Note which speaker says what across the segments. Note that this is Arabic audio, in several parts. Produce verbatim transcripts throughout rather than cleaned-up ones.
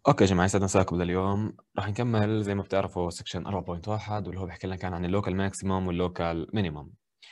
Speaker 1: اوكي يا جماعه، يسعد مساكم. لليوم راح نكمل زي ما بتعرفوا سكشن أربعة نقطة واحد، واللي هو بيحكي لنا كان عن اللوكال ماكسيموم واللوكال مينيموم.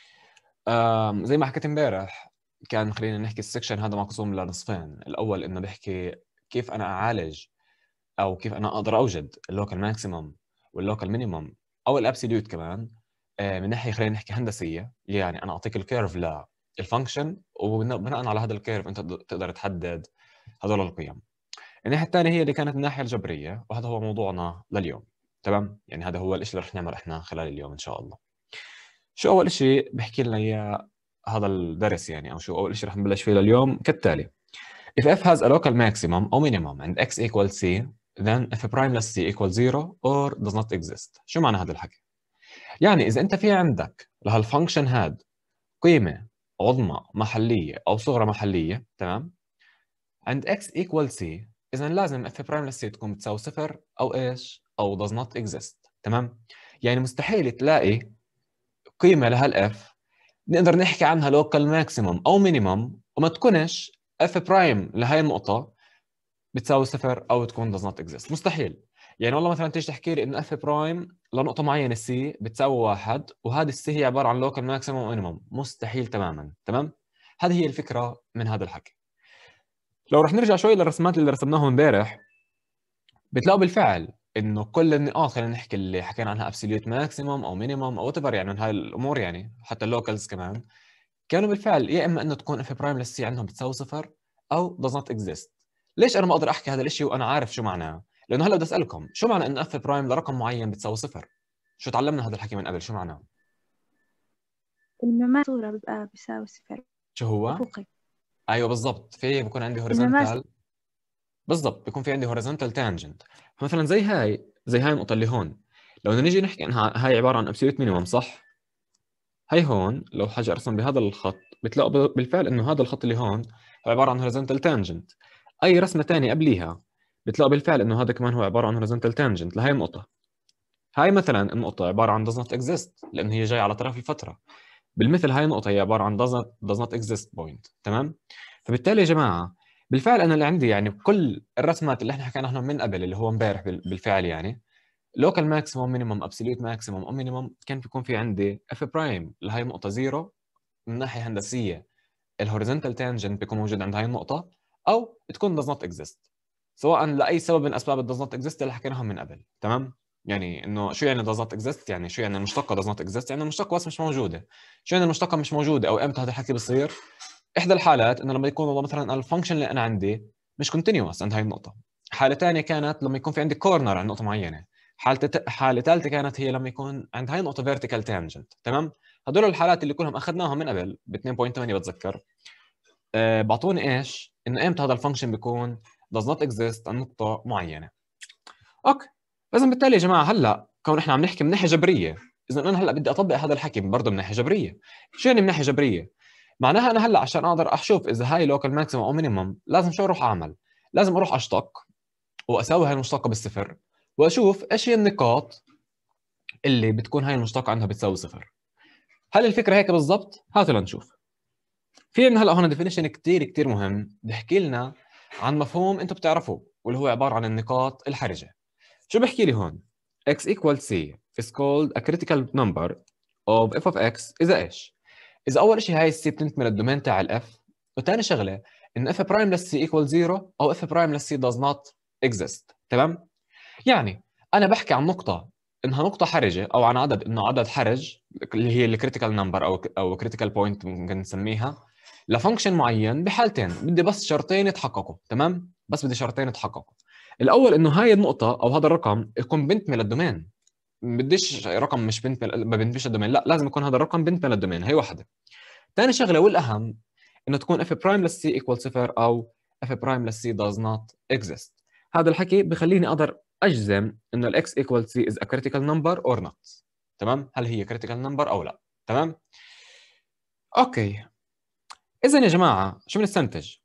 Speaker 1: زي ما حكيت امبارح، كان خلينا نحكي السكشن هذا مقسوم لنصفين. الاول انه بيحكي كيف انا اعالج او كيف انا اقدر اوجد اللوكال ماكسيموم واللوكال مينيموم او الابسوليوت كمان، آه، من ناحيه خلينا نحكي هندسيه. يعني انا اعطيك الكيرف للفانكشن، وبناء على هذا الكيرف انت تقدر تحدد هذول القيم. الناحية الثانية هي اللي كانت الناحية الجبرية، وهذا هو موضوعنا لليوم. تمام، يعني هذا هو الشيء اللي رح نعمله احنا خلال اليوم ان شاء الله. شو اول شيء بحكي لنا اياه هذا الدرس، يعني او شو اول شيء رح نبلش فيه لليوم كالتالي: if f has a local maximum or minimum and x equals c, then f primeless c equals zero or does not exist. شو معنى هذا الحكي؟ يعني اذا انت في عندك لهالفانكشن هاد قيمة عظمى محلية او صغرى محلية، تمام، عند x equal c، إذا لازم f برايم للسي تكون بتساوي صفر أو إيش؟ أو does not exist. تمام؟ يعني مستحيل تلاقي قيمة لهالf نقدر نحكي عنها local maximum أو minimum وما تكونش f برايم لهي النقطة بتساوي صفر أو تكون does not exist. مستحيل. يعني والله مثلا تيجي تحكي لي إنه f برايم لنقطة معينة c بتساوي واحد، وهذه الc هي عبارة عن local maximum أو minimum. مستحيل تماما. تمام؟ هذه هي الفكرة من هذا الحكي. لو رح نرجع شوي للرسمات اللي رسمناهم امبارح، بتلاقوا بالفعل انه كل النقاط، خلينا نحكي اللي حكينا عنها ابسوليوت ماكسيموم او مينيموم او whatever، يعني من هاي الامور، يعني حتى اللوكالز كمان كانوا بالفعل يا اما انه تكون اف برايم للسي عندهم بتساوي صفر او does not exist. ليش انا ما اقدر احكي هذا الشيء وانا عارف شو معناه؟ لانه هلا بدي اسالكم شو معنى انه اف برايم لرقم معين بتساوي صفر؟ شو تعلمنا هذا الحكي من قبل؟ شو معناه؟
Speaker 2: المماس صورة بيبقى بيساوي صفر.
Speaker 1: شو هو؟
Speaker 2: أفقي.
Speaker 1: ايوه بالضبط، في بكون عندي
Speaker 2: المماس.
Speaker 1: هوريزونتال. بالضبط، بيكون في عندي هوريزونتال تانجنت. فمثلا زي هاي زي هاي النقطه اللي هون، لو بدنا نيجي نحكي انها هاي عباره عن ابسوليوت مينيمم، صح؟ هاي هون لو حاجة ارسم بهذا الخط بتلاقوا بالفعل انه هذا الخط اللي هون هو عباره عن هوريزونتال تانجنت. اي رسمه ثانيه قبليها بتلاقوا بالفعل انه هذا كمان هو عباره عن هوريزونتال تانجنت لهي النقطه. هاي مثلا النقطه عباره عن does not exist لان هي جايه على طرف الفتره. بالمثل هاي النقطه هي عباره عن does not, does not exist point. تمام. فبالتالي يا جماعه بالفعل انا اللي عندي يعني كل الرسمات اللي احنا حكينا عنها من قبل اللي هو امبارح بالفعل، يعني لوكال ماكسيموم مينيمم ابسوليوت ماكسيموم او مينيمم، كان بيكون في عندي اف برايم لهي النقطه زيرو من ناحيه هندسيه. الهوريزونتال تانجنت بيكون موجود عند هاي النقطه، او بتكون does not exist سواء لاي سبب من اسباب ال does not exist اللي حكيناهم من قبل. تمام. يعني انه شو يعني does not exist؟ يعني شو يعني المشتقه does not exist؟ يعني المشتقه بس مش موجوده. شو يعني المشتقه مش موجوده او امتى هذا الحكي بصير؟ احدى الحالات انه لما يكون والله مثلا الفانكشن اللي انا عندي مش كونتينيوس عند هاي النقطه. حاله ثانيه كانت لما يكون في عندي كورنر عند نقطه معينه. حاله حاله ثالثه كانت هي لما يكون عند هاي النقطه فيرتيكال تانجنت. تمام. هدول الحالات اللي كلهم اخذناهم من قبل ب اثنين فاصلة ثمانية بتذكر. أه بعطوني ايش؟ انه امتى هذا الفانكشن بيكون does not exist عند نقطه معينه. اوكي. لازم بالتالي يا جماعه هلا كون احنا عم نحكي من ناحيه جبريه، اذا انا هلا بدي اطبق هذا الحكي برضه من ناحيه جبريه. شو يعني من ناحيه جبريه؟ معناها انا هلا عشان اقدر اشوف اذا هاي لوكال ماكسيمم او مينيمم لازم شو اروح اعمل؟ لازم اروح اشتق واساوي هاي المشتقه بالصفر واشوف ايش هي النقاط اللي بتكون هاي المشتقه عندها بتساوي صفر. هل الفكره هيك بالضبط؟ هاتوا لنشوف. في عندنا هلا هون ديفينيشن كثير كثير مهم بحكي لنا عن مفهوم انتم بتعرفوه واللي هو عباره عن النقاط الحرجه. شو بحكي لي هون؟ x equals c is called a critical number of f of x إذا إيش؟ إذا أول شيء هاي السي بتنتمي للدومين تاع الاف، وثاني شغلة إن f برايم للسي equal zero أو f برايم للسي does not exist. تمام؟ يعني أنا بحكي عن نقطة إنها نقطة حرجة أو عن عدد إنه عدد حرج اللي هي الكريتيكال نمبر أو أو كريتيكال بوينت ممكن نسميها لفانكشن معين بحالتين بدي بس شرطين يتحققوا. تمام؟ بس بدي شرطين يتحققوا. الاول انه هاي النقطه او هذا الرقم يكون بنتمي للدومين. بديش رقم مش بنتمي، ما بنتميش للدومين، لا لازم يكون هذا الرقم بنتمي للدومين. هي واحده. ثاني شغله والاهم انه تكون اف برايم للسي ايكوال صفر او اف برايم للسي does not exist. هذا الحكي بخليني اقدر اجزم انه الاكس ايكوال سي از ا كريتيكال نمبر اور نوت. تمام. هل هي كريتيكال نمبر او لا؟ تمام. اوكي. اذا يا جماعه شو بنستنتج؟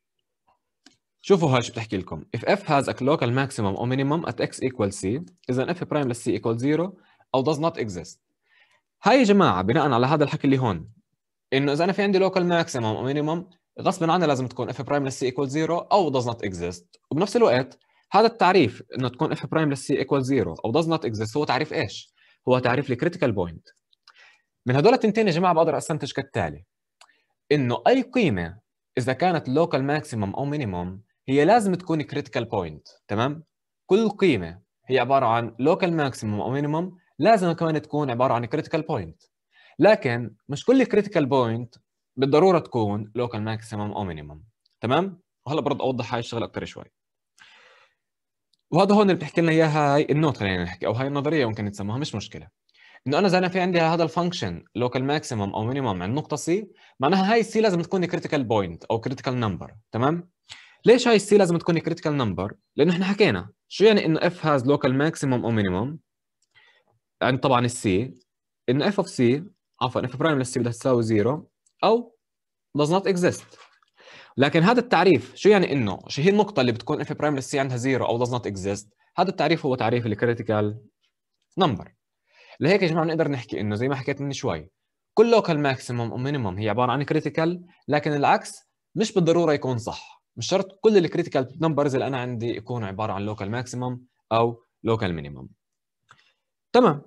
Speaker 1: شوفوا هاي شو بتحكي لكم. if f has a local maximum or minimum at x equals c إذا f prime لل c equals zero أو does not exist. هاي يا جماعة بناء على هذا الحكي اللي هون إنه إذا أنا في عندي local maximum أو minimum غصبا عنها لازم تكون f prime لل c equals zero أو does not exist. وبنفس الوقت هذا التعريف انه تكون اف برايم للسي ايكوال زيرو او does not exist هو تعريف ايش؟ هو تعريف الكريتيكال بوينت. من هدول التنتين يا جماعه بقدر استنتج كالتالي، انه اي قيمه اذا كانت لوكال ماكسيمم او مينيمم هي لازم تكون كريتيكال بوينت. تمام؟ كل قيمه هي عباره عن لوكال ماكسيمم او مينيمم لازم كمان تكون عباره عن كريتيكال بوينت. لكن مش كل كريتيكال بوينت بالضروره تكون لوكال ماكسيمم او مينيمم. تمام؟ وهلا برضه اوضح هاي الشغله اكثر شوي. وهذا هون اللي بتحكي لنا اياها هاي النوت، خلينا نحكي، او هاي النظريه ممكن نسموها، مش مشكله. انه انا اذا انا في عندي هذا الفانكشن لوكال ماكسيمم او مينيمم عند نقطه سي، معناها هاي السي لازم تكون كريتيكال بوينت او كريتيكال نمبر. تمام؟ ليش هاي السي لازم تكون كريتيكال نمبر؟ لانه احنا حكينا شو يعني انه اف هاز لوكال ماكسيمم او مينيمم عند طبعا السي، انه اف اوف سي عفوا اف برايم للسي بدها تساوي زيرو او does not exist. لكن هذا التعريف شو يعني؟ انه شو هي النقطه اللي بتكون اف برايم للسي عندها زيرو او does not exist؟ هذا التعريف هو تعريف الكريتيكال نمبر. لهيك يا جماعه بنقدر نحكي انه زي ما حكيت من شوي، كل لوكال ماكسيمم ومينيمم هي عباره عن كريتيكال، لكن العكس مش بالضروره يكون صح. مش شرط كل الكريتيكال نمبرز اللي انا عندي يكونوا عباره عن لوكال ماكسيمم او لوكال مينيمم. تمام؟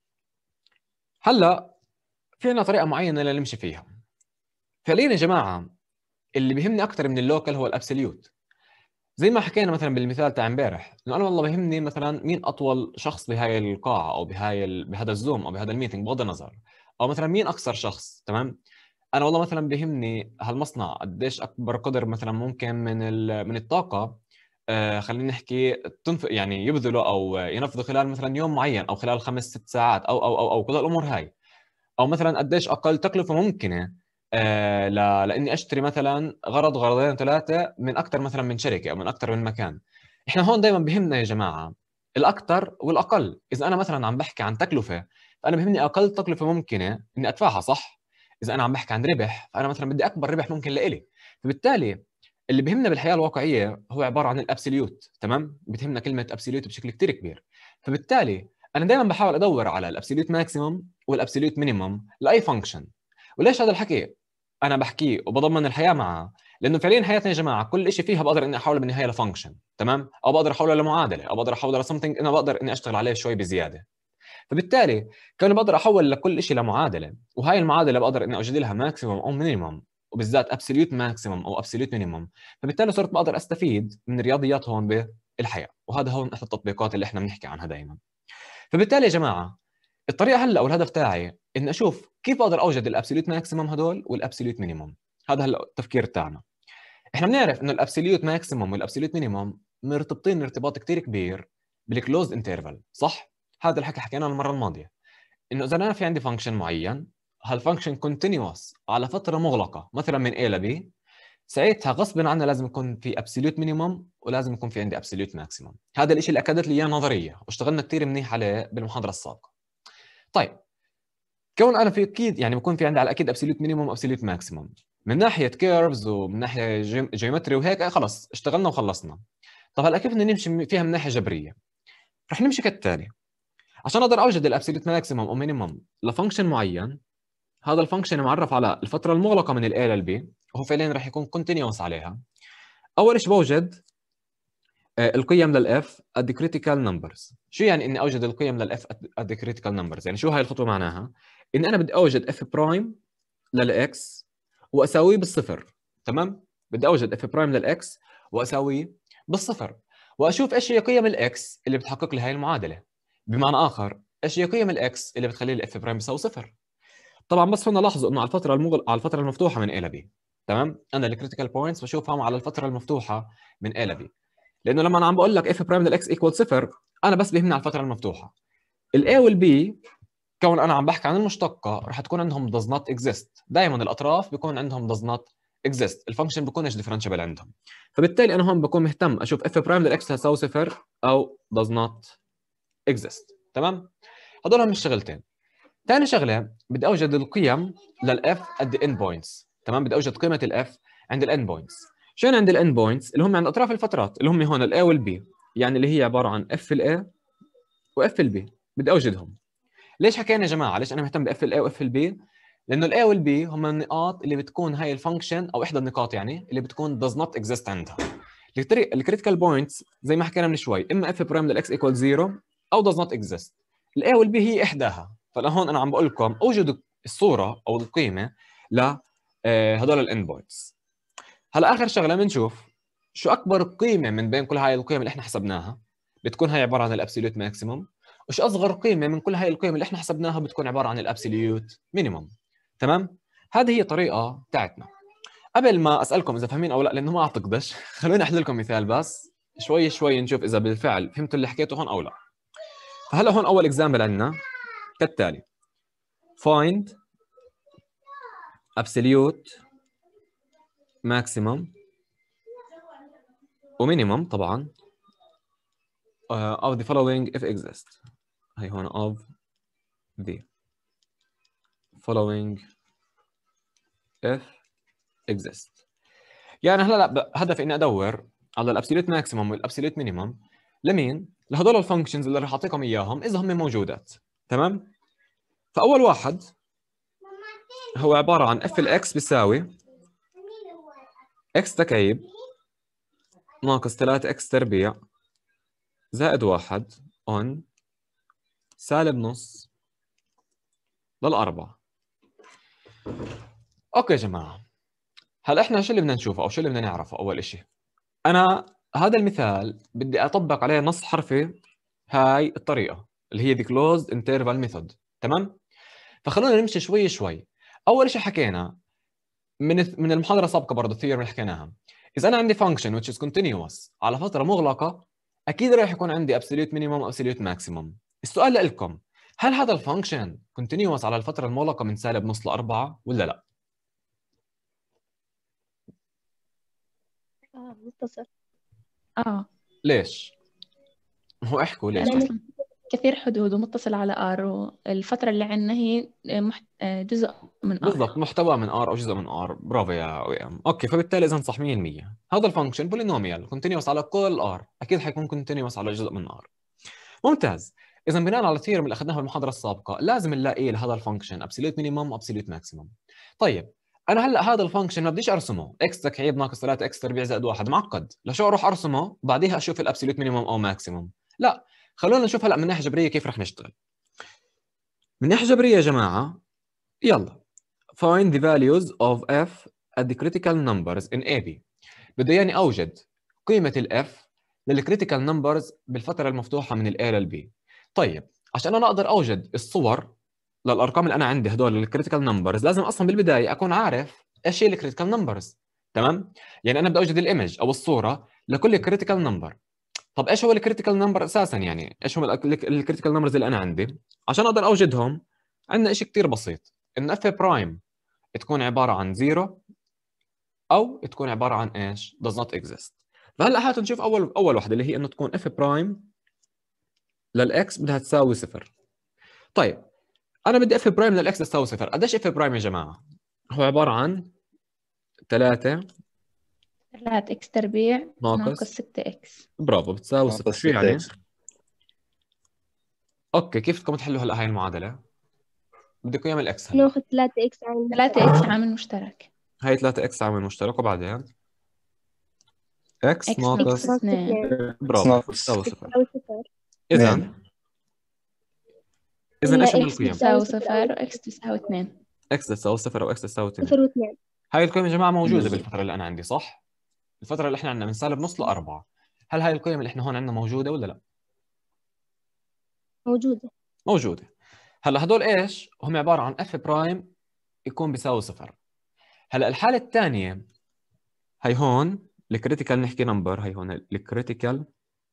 Speaker 1: هلا في عندنا طريقه معينه لنمشي فيها. فعليا يا جماعه اللي بيهمني اكثر من اللوكال هو الابسوليوت. زي ما حكينا مثلا بالمثال تاع امبارح، انه انا والله بيهمني مثلا مين اطول شخص بهاي القاعه او بهاي ال... بهذا الزوم او بهذا الميتنج بغض النظر، او مثلا مين اقصر شخص. تمام؟ انا والله مثلا بيهمني هالمصنع قديش اكبر قدر مثلا ممكن من ال... من الطاقه آه خلينا نحكي تنف... يعني يبذلوا او ينفذوا خلال مثلا يوم معين او خلال خمس ست ساعات او او او او كل الامور هاي. او مثلا قديش اقل تكلفه ممكنه آه ل... لاني اشتري مثلا غرض غرضين ثلاثه من اكثر مثلا من شركه او من اكثر من مكان. احنا هون دائما بهمنا يا جماعه الاكثر والاقل. اذا انا مثلا عم بحكي عن تكلفه، فانا بهمني اقل تكلفه ممكنه اني ادفعها، صح؟ اذا انا عم بحكي عن ربح، فانا مثلا بدي اكبر ربح ممكن لإلي. فبالتالي اللي بهمنا بالحياه الواقعيه هو عباره عن الابسوليوت. تمام؟ بتهمنا كلمه ابسوليوت بشكل كثير كبير. فبالتالي انا دائما بحاول ادور على الابسوليوت ماكسيمم والابسوليوت مينيمم لاي فانكشن. وليش هذا الحكي انا بحكيه وبضمن الحياه معه؟ لانه فعليا حياتنا يا جماعه كل شيء فيها بقدر اني احوله بالنهايه لفانكشن. تمام؟ او بقدر احوله لمعادله، او بقدر احوله لسمثينج انا بقدر اني اشتغل عليه شوي بزياده. فبالتالي كون بقدر احول لكل شيء لمعادله، وهاي المعادله بقدر اني اوجد لها ماكسيمم او مينيمم، وبالذات ابسوليوت ماكسيمم او ابسوليوت مينيمم، فبالتالي صرت بقدر استفيد من الرياضيات هون بالحياه. وهذا هون احد التطبيقات اللي احنا بنحكي عنها دائما. فبالتالي يا جماعه الطريقه هلا او الهدف تاعي اني اشوف كيف بقدر اوجد الابسوليوت ماكسيمم هدول والابسوليوت مينيمم. هذا هلا التفكير تاعنا. احنا بنعرف انه الابسوليوت ماكسيمم والابسوليوت مينيمم مرتبطين ارتباط كثير كبير بالكلوز انترفال، صح؟ هذا الحكي حكيناه المره الماضيه، انه اذا انا في عندي فانكشن معين، هالفانكشن كونتينيوس على فتره مغلقه مثلا من A ل B، ساعتها غصبا عنها لازم يكون في ابسوليوت مينيمم ولازم يكون في عندي ابسوليوت ماكسيمم. هذا الشيء اللي اكدت لي اياه نظريه واشتغلنا كثير منيح عليه بالمحاضره السابقه. طيب كون انا في اكيد يعني بكون في عندي على اكيد ابسوليوت مينيمم وابسوليوت ماكسيمم من ناحيه كيرفز ومن ناحيه جيومتري وهيك، خلص اشتغلنا وخلصنا. طب هلا كيف بدنا نمشي فيها من ناحيه جبريه؟ رح نمشي كالتالي. عشان اقدر اوجد الابسوليوت ماكسيمم او مينيمم لفانكشن معين، هذا الفانكشن معرف على الفتره المغلقه من الاي للبي، وهو فعليا رح يكون كونتينيوس عليها. اول شيء بوجد القيم للاف at the critical numbers. شو يعني اني اوجد القيم للاف at the critical numbers؟ يعني شو هاي الخطوه معناها؟ ان انا بدي اوجد اف برايم للاكس واساويه بالصفر. تمام؟ بدي اوجد اف برايم للاكس واساويه بالصفر، واشوف ايش هي قيم الاكس اللي بتحقق لي هاي المعادله. بمعنى اخر، ايش هي قيم الاكس اللي بتخلي لي اف برايم يساوي صفر. طبعا بس هنا لاحظوا انه على الفتره المغل... على الفتره المفتوحه من A ل B. تمام؟ انا الكريتيكال بوينتس بشوفهم على الفتره المفتوحه من A ل B، لانه لما انا عم بقول لك اف برايم للاكس ايكوال صفر، انا بس بيهمني على الفتره المفتوحه. الاي والبي كون انا عم بحكي عن المشتقه رح تكون عندهم does not exist. دائما الاطراف بيكون عندهم does not exist، الفانكشن بيكونش ديفرنشبل عندهم. فبالتالي انا هون بكون مهتم اشوف اف برايم للاكس تساوي صفر او does not exist. تمام؟ هدول هم الشغلتين. ثاني شغله بدي اوجد القيم للاف at the end points. تمام؟ بدي اوجد قيمه الاف عند الان بوينتس. شو يعني عند الان بوينتس؟ اللي هم عند اطراف الفترات، اللي هم هون الاي والبي، يعني اللي هي عباره عن اف الاي واف البي. بدي اوجدهم. ليش حكينا يا جماعه ليش انا مهتم باف الاي واف البي؟ لانه الاي والبي هم النقاط اللي بتكون هاي الفانكشن او احدى النقاط يعني اللي بتكون does not exist عندها. الكريتيكال بوينتس زي ما حكينا من شوي اما اف برايم للاكس ايكوال زيرو او does not exist. الاي والبي هي احداها. فلهون انا عم بقول لكم اوجدوا الصوره او القيمه ل هدول الاند بوينتس. هلا اخر شغله بنشوف شو اكبر قيمه من بين كل هاي القيم اللي احنا حسبناها بتكون هاي عباره عن الابسوليوت ماكسيموم، وش اصغر قيمه من كل هاي القيم اللي احنا حسبناها بتكون عباره عن الابسوليوت مينيموم. تمام؟ هذه هي الطريقه تاعتنا. قبل ما اسالكم اذا فاهمين او لا لانه ما اعتقدش خلوني احل لكم مثال بس شوي شوي نشوف اذا بالفعل فهمتوا اللي حكيته هون او لا. فهلا هون اول اكزامبل عندنا كالتالي: find absolute maximum ومينيمم طبعا uh, of the following if exist. هي هون of the following if exist. يعني هلا لا هدفي اني ادور على الابسوليوت ماكسيمم والابسوليوت مينيمم لمين؟ لهدول الفانكشنز اللي راح اعطيكم اياهم اذا هم موجودات. تمام؟ فاول واحد هو عباره عن اف الاكس بيساوي اكس تكعيب ناقص ثلاثة اكس تربيع زائد واحد on سالب نص للأربعة. اوكي يا جماعه، هلا احنا شو اللي بدنا نشوفه او شو اللي بدنا نعرفه؟ اول شيء انا هذا المثال بدي اطبق عليه نص حرفي هاي الطريقه اللي هي the closed interval method. تمام؟ فخلونا نمشي شوي شوي. اول شيء حكينا من من المحاضره السابقه برضه الثيوري اللي حكيناها، اذا انا عندي function which is continuous على فتره مغلقه اكيد راح يكون عندي absolute minimum و absolute maximum. السؤال لكم، هل هذا الفانكشن continuous على الفتره المغلقه من سالب نص لأربعة ولا لا؟
Speaker 2: اه متصل.
Speaker 3: اه
Speaker 1: ليش؟ هو احكوا ليش؟
Speaker 3: لأنه أصلاً كثير حدود ومتصل على ار، والفترة اللي عندنا هي محت... جزء من ار.
Speaker 1: بالضبط، محتوى من ار او جزء من ار. برافو يا وئام. اوكي، فبالتالي اذا صح مية بالمية هذا الفانكشن بولينوميال كونتينيوس على كل ار، اكيد حيكون كونتينيوس على جزء من ار. ممتاز. اذا بناء على الثيورم اللي اخذناها في المحاضره السابقه لازم نلاقي لهذا الفانكشن ابسوليوت مينيمم وابسوليوت ماكسيمم. طيب انا هلا هذا الفانكشن ما بديش ارسمه اكس تكعيب ناقص ثلاثة اكس تربيع زائد واحد، معقد. لشو اروح ارسمه بعديها اشوف الابسوليوت مينيمم او ماكسيمم؟ لا، خلونا نشوف هلا من ناحيه جبريه كيف رح نشتغل. من ناحيه جبريه يا جماعه يلا find the values of f at the critical numbers in A B. بده يعني اوجد قيمه الاف للكريتيكال نمبرز بالفتره المفتوحه من ال A لل B. طيب عشان انا اقدر اوجد الصور للارقام اللي انا عندي هدول الكريتيكال نمبرز لازم اصلا بالبدايه اكون عارف ايش هي الكريتيكال نمبرز. تمام؟ يعني انا بدي اوجد الايمج او الصوره لكل كريتيكال نمبر. طب ايش هو الكريتيكال نمبر اساسا؟ يعني ايش هم الكريتيكال نمبرز اللي انا عندي؟ عشان اقدر اوجدهم عندنا شيء كثير بسيط، ان اف برايم تكون عباره عن زيرو او تكون عباره عن ايش؟ does not exist. فهلا هات نشوف اول اول وحده اللي هي انه تكون اف برايم للاكس بدها تساوي صفر. طيب انا بدي اف برايم للاكس تساوي صفر. قديش اف برايم يا جماعه؟ هو عباره عن ثلاثة
Speaker 3: ثلاثة اكس تربيع
Speaker 1: ناقص
Speaker 3: ناقص ستة اكس.
Speaker 1: برافو بتساوي صفر.
Speaker 4: ناقص
Speaker 1: شو يعني؟
Speaker 4: ستة إكس.
Speaker 1: اوكي، كيف بدكم تحلوا هلا هاي المعادله؟ بدكم اياها من الاكس هلا.
Speaker 2: ناخذ ثلاثة إكس عامل
Speaker 3: ثلاثة اكس عامل مشترك.
Speaker 1: هاي ثلاثة اكس عامل مشترك وبعدين اكس
Speaker 3: اكس
Speaker 1: ناقص
Speaker 3: ناقص اثنين.
Speaker 1: برافو
Speaker 4: ناقص
Speaker 1: بتساوي صفر.
Speaker 2: أو صفر.
Speaker 1: اذا
Speaker 4: اثنين.
Speaker 1: اذا ايش هم
Speaker 2: إكس
Speaker 1: القيم؟
Speaker 3: تساوي صفر واكس تساوي اثنين.
Speaker 1: اكس تساوي صفر او اكس تساوي اثنين.
Speaker 2: صفر واثنين.
Speaker 1: هاي القيم يا جماعه موجوده
Speaker 4: بالضبط.
Speaker 1: بالفتره اللي انا عندي، صح؟ الفتره اللي احنا عندنا من سالب نص لأربعة. هل هاي القيم اللي احنا هون عندنا موجوده ولا لا؟
Speaker 2: موجودة.
Speaker 1: موجوده. هلا هدول ايش؟ هم عباره عن اف برايم يكون بيساوي صفر. هلا الحاله الثانيه هي هون الكريتيكال نحكي نمبر، هي هون الكريتيكال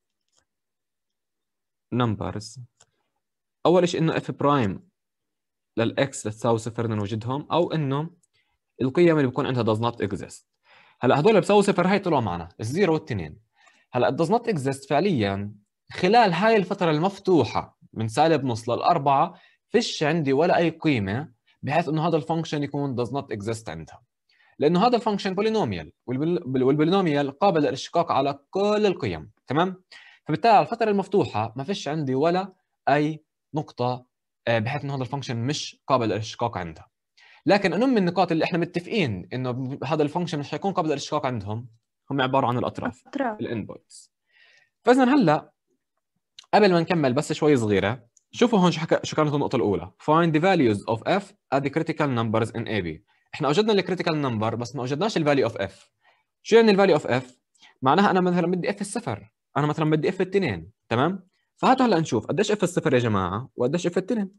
Speaker 1: نمبرز. اول شيء انه اف برايم للاكس تساوي صفر بدنا نوجدهم، او انه القيم اللي بيكون عندها does not exist. هلا هدول بيساوي صفر هي طلعوا معنا الزيرو والتنين. هلا does not exist فعليا خلال هاي الفتره المفتوحه من سالب نص للأربعة فيش عندي ولا اي قيمه بحيث انه هذا الفانكشن يكون does not exist عندها، لانه هذا الفانكشن بولينوميال والبولينوميال قابل للاشتقاق على كل القيم. تمام؟ فبالتالي على الفتره المفتوحه ما فيش عندي ولا اي نقطه بحيث انه هذا الفانكشن مش قابل للاشتقاق عندها. لكن انهم من النقاط اللي احنا متفقين انه هذا الفانكشن مش حيكون قابل للاشتقاق عندهم هم عباره عن الاطراف
Speaker 2: أطراف.
Speaker 1: الان بوينتس. فاذا هلا قبل ما نكمل بس شوي صغيره، شوفوا هون شو حكى شو كانت النقطه الاولى. find the values of f at the critical numbers in A B. احنا اوجدنا الكريتيكال نمبر بس ما اوجدناش الفاليو اوف f. شو يعني الفاليو اوف f؟ معناها انا مثلا بدي f الصفر، انا مثلا بدي f الاثنين، تمام؟ فهاتوا هلا نشوف قديش f الصفر يا جماعه وقديش f الاثنين.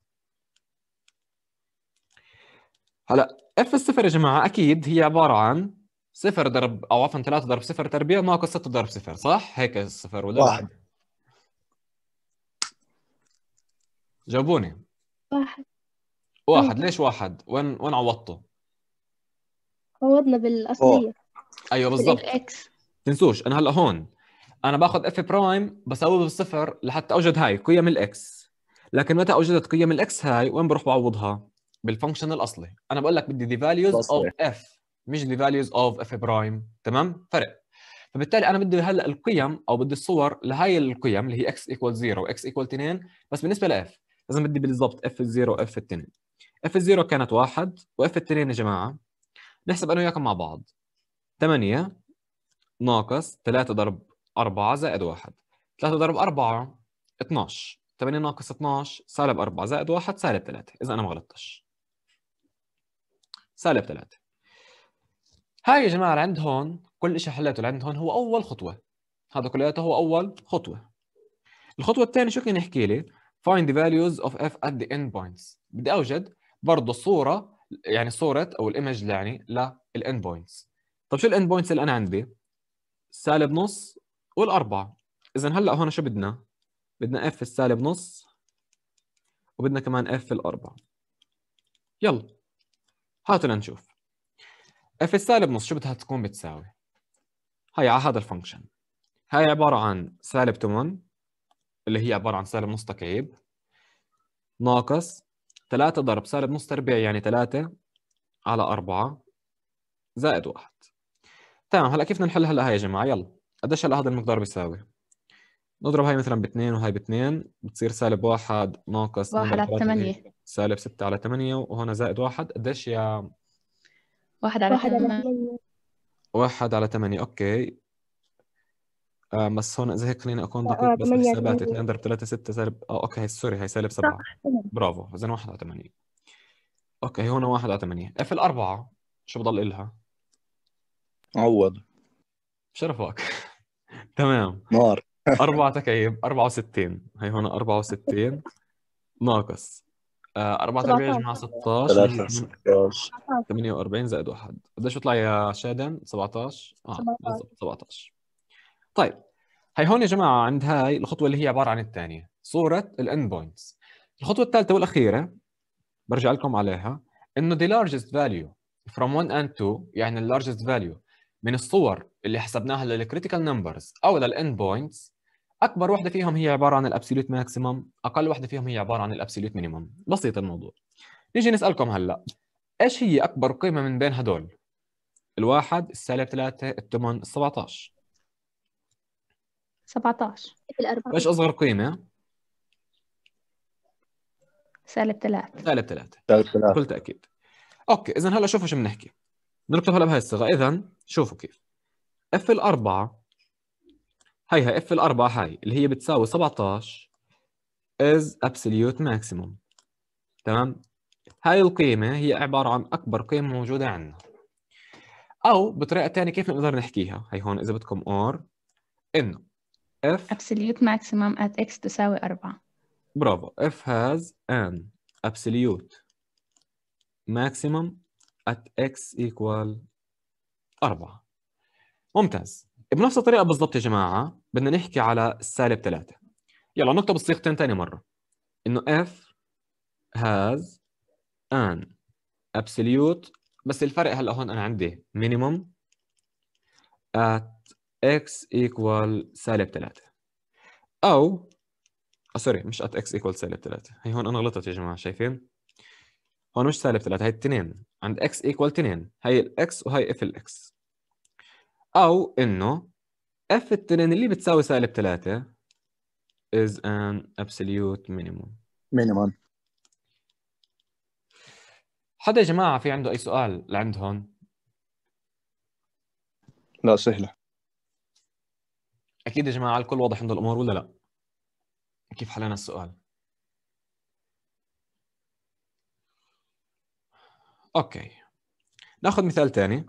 Speaker 1: هلا f الصفر يا جماعه اكيد هي عباره عن صفر ضرب او عفوا ثلاثة ضرب صفر تربيع ناقص ستة ضرب صفر، صح؟ هيك الصفر ولا
Speaker 4: واحد.
Speaker 1: لا؟ جاوبوني.
Speaker 5: واحد.
Speaker 1: واحد. ليش واحد؟ وين وين عوضته؟
Speaker 5: عوضنا بالأصلية.
Speaker 1: ايوه بالضبط.
Speaker 3: بالإكس.
Speaker 1: تنسوش انا هلا هون انا باخذ اف برايم بساويه بالصفر لحتى اوجد هاي قيم الاكس، لكن متى اوجدت قيم الاكس هاي وين بروح بعوضها؟ بالفانكشن الاصلي. انا بقول لك بدي the values
Speaker 4: الأصلي.
Speaker 1: of f مش the values of f برايم، تمام؟ فرق. فبالتالي انا بدي هلا القيم او بدي الصور لهي القيم اللي هي x equal صفر و x equal اثنين، بس بالنسبه ل f لازم بدي بالضبط f صفر و f اثنين. f صفر كانت واحد و f اثنين يا جماعه نحسب انا وياكم مع بعض. ثمانية ناقص ثلاثة ضرب أربعة زائد واحد. ثلاثة ضرب أربعة اثناشر. ثمانية ناقص اثناشر سالب أربعة زائد واحد سالب ثلاثة. إذا أنا ما غلطتش سالب ثلاثة. هاي يا جماعة اللي عند هون كل شيء حليته اللي عند هون هو أول خطوة. هذا كلياته هو أول خطوة. الخطوة الثانية شو كان يحكي لي؟ find the values of f at the end points. بدي أوجد برضه الصورة، يعني صورة أو الإيمج يعني للإند بوينتس. طب شو الإند بوينتس اللي أنا عندي؟ سالب نص والأربعة. إذا هلا هون شو بدنا؟ بدنا اف السالب نص وبدنا كمان اف الأربعة. يلا هاتوا لنشوف. اف السالب نص شو بدها تكون بتساوي؟ هاي على هذا الفانكشن. هاي عبارة عن سالب ثمانية اللي هي عبارة عن سالب نص تكعيب ناقص ثلاثة ضرب سالب نص تربيع يعني ثلاثة على أربعة زائد واحد. تمام. هلا كيف بدنا نحل هلا هاي يا جماعة؟ يلا قديش هلا هذا المقدار بيساوي؟ نضرب هاي مثلا باثنين وهاي باثنين بتصير سالب واحد ناقص
Speaker 3: واحد على ثمانية.
Speaker 1: سالب ستة على ثمانية وهنا زائد واحد. قديش يا؟
Speaker 3: واحد على
Speaker 5: واحد على
Speaker 3: ثمانية.
Speaker 5: ثمانية.
Speaker 1: واحد على ثمانية. اوكي. آه بس هون اذا هيك خليني اكون
Speaker 5: آه،
Speaker 1: دقيق بس
Speaker 5: ثمانية على
Speaker 1: بالحسابات.
Speaker 5: ثمانية.
Speaker 1: اثنين ضرب ثلاثة ستة سالب اه اوكي سوري هي سالب سبعة.
Speaker 5: تمام.
Speaker 1: برافو. اذا واحد على ثمانية. اوكي هون واحد على ثمانية. اف الأربعة شو بضل إلها؟
Speaker 4: عوض.
Speaker 1: شرفك. تمام.
Speaker 4: نار.
Speaker 1: أربعة تكعيب أربعة وستين. هي هون أربعة وستين ناقص آه أربعة تربيع يا جماعة ستة عشر اللي هي
Speaker 4: ثلاثة ستاشر.
Speaker 1: ثمانية وأربعين زائد واحد. قديش بيطلع يا شادن؟ سبعة عشر. اه
Speaker 5: سبعة عشر.
Speaker 1: بالضبط سبعة عشر. طيب هي هون يا جماعة عند هاي الخطوة اللي هي عبارة عن الثانية صورة الان بوينتس. الخطوة الثالثة والأخيرة برجع لكم عليها إنه the largest value from one and two يعني ال largest value من الصور اللي حسبناها للكريتيكال نمبرز أو للان بوينتس أكبر واحدة فيهم هي عبارة عن الابسوليوت ماكسيمم، أقل واحدة فيهم هي عبارة عن الابسوليوت مينيمم. بسيط الموضوع. نيجي نسألكم هلا إيش هي أكبر قيمة من بين هدول؟ الواحد، السالب ثلاثة، الثمن، السبعة عشر.
Speaker 3: سبعة عشر.
Speaker 5: الأربعة.
Speaker 1: إيش أصغر قيمة؟
Speaker 3: سالب ثلاثة.
Speaker 1: سالب ثلاثة.
Speaker 4: ثلاثة.
Speaker 1: بكل تأكيد. أوكي إذا هلا شوفوا شو بنحكي. نكتب هلا بهاي الصيغة. إذا شوفوا كيف اف الأربعة هي هي اف الأربعة هاي اللي هي بتساوي سبعة عشر is absolute maximum. تمام. هاي القيمة هي عبارة عن أكبر قيمة موجودة عندنا. أو بطريقة ثانية كيف نقدر نحكيها؟ هي هون إذا بدكم or إنه f
Speaker 3: absolute maximum at x تساوي أربعة.
Speaker 1: برافو. f has an absolute maximum at x equal أربعة. ممتاز. بنفس الطريقة بالضبط يا جماعة بدنا نحكي على السالب ثلاثة. يلا نكتب الصيغتين ثاني مرة. إنه f has an absolute بس الفرق هلا هون أنا عندي minimum at x equal سالب ثلاثة. أو آه سوري مش at x equal سالب ثلاثة. هي هون أنا غلطت يا جماعة. شايفين؟ هون مش سالب ثلاثة هي اثنين. عند x equal اثنين. هي الx وهي f الx. أو إنه f اثنين اللي بتساوي سالب ثلاثة is an absolute minimum.
Speaker 4: مينيمم.
Speaker 1: حدا يا جماعة في عنده أي سؤال لعند هون؟
Speaker 4: لا سهلة.
Speaker 1: اكيد يا جماعه الكل واضح عند الامور ولا لا؟ كيف حلينا السؤال؟ اوكي، ناخذ مثال ثاني.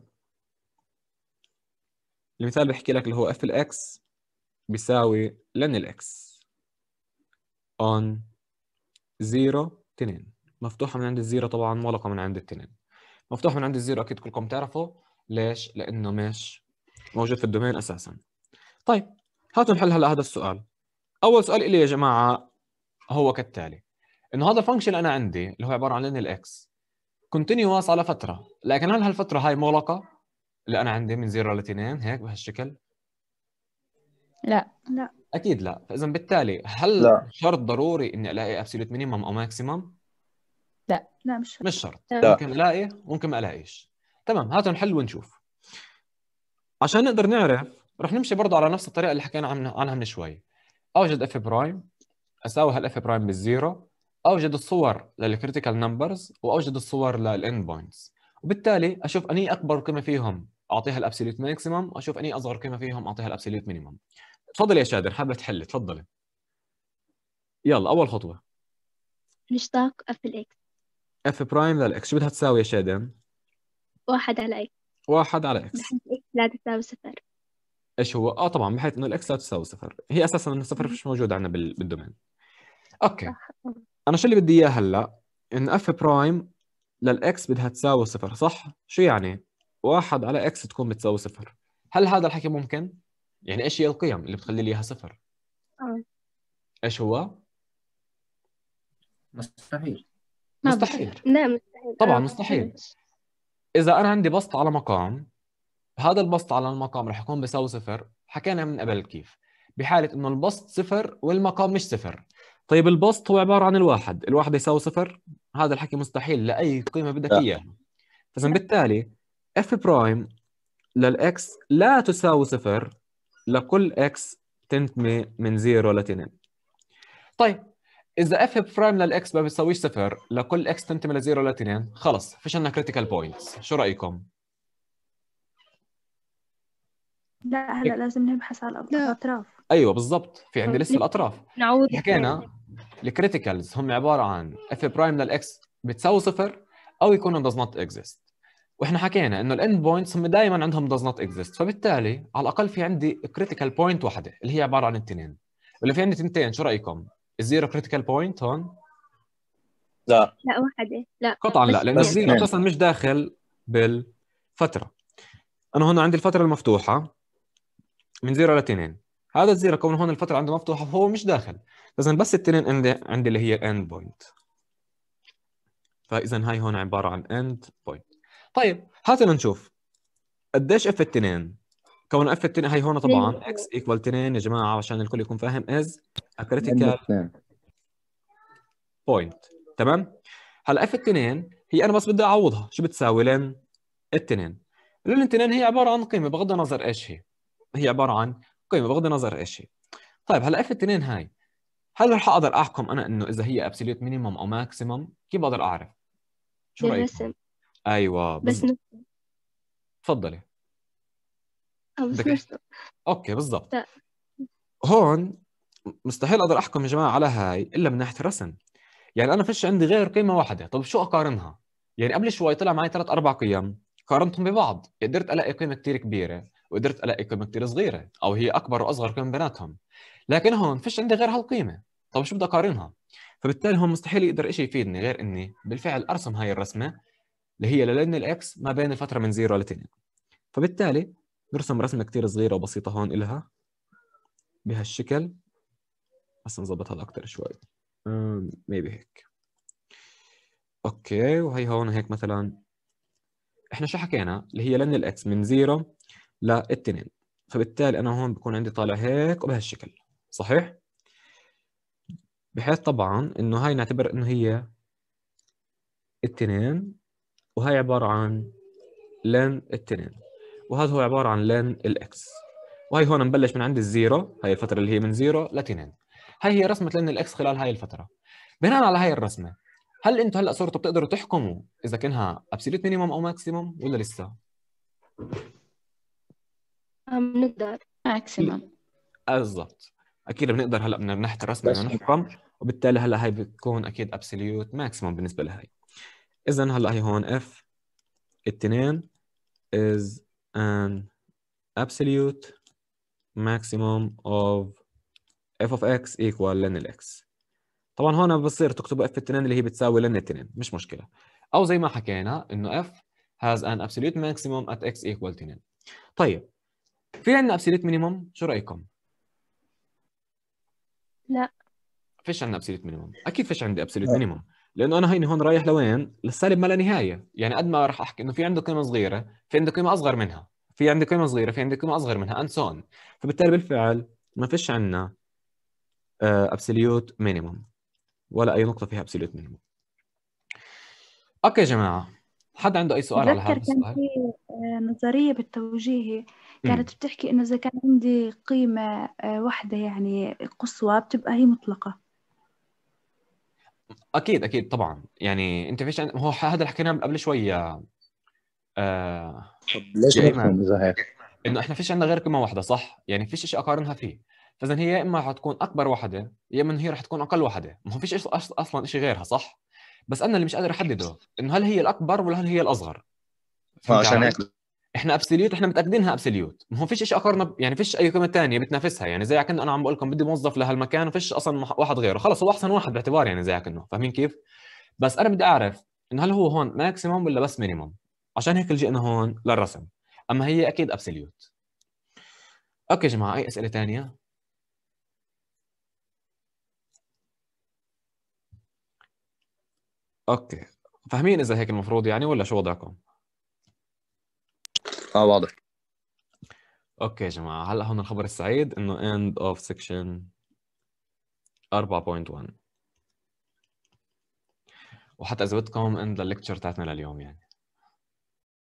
Speaker 1: المثال بيحكي لك اللي هو اف الاكس بيساوي لن الاكس اون زيرو اثنين، مفتوحه من عند الزيرو طبعا، مغلقه من عند الاثنين. مفتوح من عند الزيرو اكيد كلكم تعرفوا ليش؟ لانه مش موجود في الدومين اساسا. طيب هاتوا نحل هلا هذا السؤال. اول سؤال لي يا جماعه هو كالتالي، انه هذا الفانكشن انا عندي اللي هو عباره عن لن الاكس كونتينيوس على فتره، لكن هل هالفتره هاي مغلقه اللي انا عندي من زيرو ل اثنين هيك بهالشكل؟
Speaker 3: لا.
Speaker 2: لا
Speaker 1: اكيد لا. فاذا بالتالي هل
Speaker 4: لا.
Speaker 1: شرط ضروري اني الاقي ابسوليوت مينيمم او ماكسيمم؟
Speaker 3: لا.
Speaker 2: لا مش
Speaker 1: مش شرط،
Speaker 5: لا.
Speaker 1: ممكن الاقي ممكن ما الاقيش. تمام، هاتوا نحل ونشوف. عشان نقدر نعرف رح نمشي برضه على نفس الطريقه اللي حكينا عنها عنها من شوي. اوجد اف برايم، اساوي هالاف برايم بالزيرو، اوجد الصور للكريتيكال نمبرز واوجد الصور للاند بوينتس، وبالتالي اشوف اني اكبر قيمه فيهم اعطيها الابسوليوت ماكسيمم، واشوف اني اصغر قيمه فيهم اعطيها الابسوليوت مينيمم. تفضل يا شادر، حابه تحل تفضلي. يلا اول خطوه
Speaker 5: نشتاق اف الاكس
Speaker 1: اف برايم للاكس، شو بدها تساوي يا شادن؟
Speaker 5: واحد على اكس
Speaker 1: واحد على اكس.
Speaker 5: بحيث اكس لا تساوي صفر.
Speaker 1: ايش هو؟ اه طبعا بحيث انه الاكس لا تساوي صفر، هي اساسا انه صفر مش موجود عندنا بال... بالدومين. اوكي،
Speaker 5: صح.
Speaker 1: انا شو اللي بدي اياه هلا؟ ان اف برايم للاكس بدها تساوي صفر، صح؟ شو يعني؟ واحد على اكس تكون بتساوي صفر. هل هذا الحكي ممكن؟ يعني ايش هي القيم اللي بتخلي لي اياها صفر؟
Speaker 5: آه.
Speaker 1: ايش هو؟
Speaker 6: مستحيل.
Speaker 3: ما
Speaker 1: مستحيل.
Speaker 3: بصير.
Speaker 5: لا مستحيل.
Speaker 1: طبعا
Speaker 5: آه.
Speaker 1: مستحيل. اذا انا عندي بسط على مقام، هذا البسط على المقام رح يكون بيساوي صفر، حكينا من قبل كيف؟ بحالة انه البسط صفر والمقام مش صفر. طيب البسط هو عبارة عن الواحد، الواحد يساوي صفر، هذا الحكي مستحيل لأي قيمة بدك
Speaker 4: لا.
Speaker 1: إياها. فإذا بالتالي اف برايم للإكس لا تساوي صفر لكل إكس تنتمي من زيرو ل اثنين. طيب إذا اف برايم للإكس ما بيساويش صفر لكل إكس تنتمي ل زيرو ل اثنين، خلص فيش عندنا كريتيكال بوينتس، شو رأيكم؟
Speaker 2: لا هلا لازم نبحث على
Speaker 5: لا.
Speaker 2: الأطراف.
Speaker 1: ايوه بالضبط، في عندي لسه الاطراف.
Speaker 5: نعوض
Speaker 1: حكينا الكريتيكالز هم عباره عن اف برايم للاكس بتساوي صفر او يكونوا does not exist، واحنا حكينا انه الاند بوينتس هم دائما عندهم does not exist، فبالتالي على الاقل في عندي كريتيكال بوينت واحده اللي هي عباره عن الاثنين. ولا في عندي اثنتين، شو رايكم؟ الزيرو كريتيكال بوينت هون؟
Speaker 4: لا.
Speaker 5: لا واحدة. لا
Speaker 1: قطعا لا،
Speaker 5: بس
Speaker 1: لانه
Speaker 4: بس
Speaker 1: الزيرو
Speaker 4: اثنين.
Speaker 1: اساسا مش داخل بالفتره. انا هون عندي الفتره المفتوحه من زيرو ل اثنين، هذا الزيرو كون هون الفتره عنده مفتوحه فهو مش داخل، لازم بس الاثنين عندي عندي اللي هي الاند بوينت. فاذا هاي هون عباره عن اند بوينت. طيب هاتنا نشوف قديش اف اثنين، كون اف اثنين هاي هون طبعا اكس ايكوال اثنين يا جماعه عشان الكل يكون فاهم از ا كريتيكال
Speaker 4: اثنين.
Speaker 1: بوينت. تمام. هلا اف اثنين هي انا بس بدي اعوضها، شو بتساوي؟ لين اثنين. لين اثنين هي عباره عن قيمه بغض النظر ايش هي، هي عباره عن قيمه بغض النظر ايش هي. طيب هلا اف اثنين هاي هل رح اقدر احكم انا انه اذا هي ابسوليوت مينيمم او ماكسيمم؟ كيف بقدر اعرف؟ شو رايكم؟
Speaker 5: بالرسم
Speaker 1: ايوه
Speaker 5: بس
Speaker 1: بالضبط.
Speaker 5: نفسه
Speaker 1: تفضلي.
Speaker 5: أو بس
Speaker 1: بدك
Speaker 5: نفسه.
Speaker 1: اوكي بالضبط.
Speaker 5: لا.
Speaker 1: هون مستحيل اقدر احكم يا جماعه على هاي الا من ناحيه الرسم. يعني انا فيش عندي غير قيمه واحده، طب شو اقارنها؟ يعني قبل شوي طلع معي ثلاث اربع قيم قارنتهم ببعض، قدرت الاقي قيمه كثير كبيره وقدرت الاقي قيمه كثير صغيره، او هي اكبر واصغر قيمه بيناتهم. لكن هون فيش عندي غير هالقيمه، طب شو بدي اقارنها؟ فبالتالي هون مستحيل يقدر شيء يفيدني غير اني بالفعل ارسم هاي الرسمه اللي هي لين الاكس ما بين الفتره من زيرو ل اثنين. فبالتالي نرسم رسمه كثير صغيره وبسيطه هون إلها بهالشكل. بس نظبط هذا اكثر شوي، ميبي هيك. اوكي، وهي هون هيك مثلا احنا شو حكينا اللي هي لن الاكس من زيرو ل اثنين، فبالتالي انا هون بكون عندي طالع هيك وبهالشكل، صحيح؟ بحيث طبعا انه هاي نعتبر انه هي اثنين، وهي عباره عن لن اثنين، وهذا هو عباره عن لن الاكس، وهي هون نبلش من عند الزيرو، هاي الفتره اللي هي من زيرو ل اثنين. هاي هي رسمه لن الاكس خلال هاي الفتره. بناء على هاي الرسمه هل انتم هلا صرتوا بتقدروا تحكموا اذا كانها ابسوليوت مينيمم او ماكسيمم ولا لسه؟
Speaker 5: أم نقدر.
Speaker 3: ماكسيمم.
Speaker 1: بالضبط. اكيد بنقدر هلا من ناحيه الرسم انه نحكم، وبالتالي هلا هي بتكون اكيد ابسوليوت ماكسيموم بالنسبه لهي. اذا هلا هي هون اف الاثنين is an absolute maximum of f of x equal ln x. طبعا هون بصير تكتبوا f اثنين اللي هي بتساوي ln اثنين، مش مشكله، او زي ما حكينا انه f has an absolute maximum at x equal اثنين. طيب في عندنا absolute minimum، شو رايكم؟
Speaker 5: لا.
Speaker 1: فيش عندنا ابسوليوت مينيمم. اكيد فيش عندي ابسوليوت مينيمم، لانه انا هيني هون رايح لوين؟ للسالب ما لا نهايه. يعني قد ما راح احكي انه في عنده قيمه صغيره، في عنده قيمه اصغر منها، في عندي قيمه صغيره، في عندي قيمه اصغر منها، اند سو اون. فبالتالي بالفعل ما فيش عندنا ابسوليوت مينيمم ولا اي نقطه فيها ابسوليوت مينيمم. اوكي يا جماعه، حد عنده اي سؤال على
Speaker 2: بتذكر
Speaker 1: هذا
Speaker 2: كان
Speaker 1: السؤال؟
Speaker 2: في آه، نظرية بالتوجيه
Speaker 1: مم.
Speaker 2: كانت بتحكي إنه إذا كان عندي قيمة آه، واحدة يعني قصوى بتبقى هي مطلقة.
Speaker 1: اكيد اكيد طبعا. يعني انت فيش عند... هو هذا اللي حكيناه قبل شويه آه...
Speaker 4: طب ليش
Speaker 1: يا
Speaker 4: نفهم
Speaker 1: ايمان،
Speaker 4: اذا هيك؟
Speaker 1: انه احنا فيش عندنا غير قيمه واحده، صح؟ يعني فيش شيء اقارنها فيه. فاذا هي يا اما حتكون اكبر واحده يا اما هي رح تكون اقل واحده، ما هو فيش إيش- أص- اصلا شيء غيرها، صح؟ بس انا اللي مش قادر احدده انه هل هي الاكبر ولا هل هي الاصغر.
Speaker 4: ما
Speaker 1: فهمت
Speaker 4: عشان
Speaker 1: علي؟
Speaker 4: هيك
Speaker 1: احنا ابسوليوت، احنا متاكدينها ابسوليوت، ما هو فيش شيء اقارنه ب- يعني فيش اي قيمه ثانيه بتنافسها. يعني زي كأنه انا عم بقول لكم بدي موظف لهالمكان وفيش اصلا مح- واحد غيره، خلص هو احسن واحد باعتبار، يعني زي كأنه فاهمين كيف؟ بس انا بدي اعرف انه هل هو هون ماكسيموم ولا بس مينيموم، عشان هيك لجئنا هون للرسم. اما هي اكيد ابسوليوت. اوكي يا جماعه، اي اسئله ثانيه؟ اوكي، فاهمين اذا هيك المفروض يعني، ولا شو وضعكم؟
Speaker 4: اه واضح.
Speaker 1: اوكي يا جماعه، هلا هون الخبر السعيد انه end of section أربعة نقطة واحد، وحتى اذا بدكم end للليكتشر تاعتنا لليوم يعني.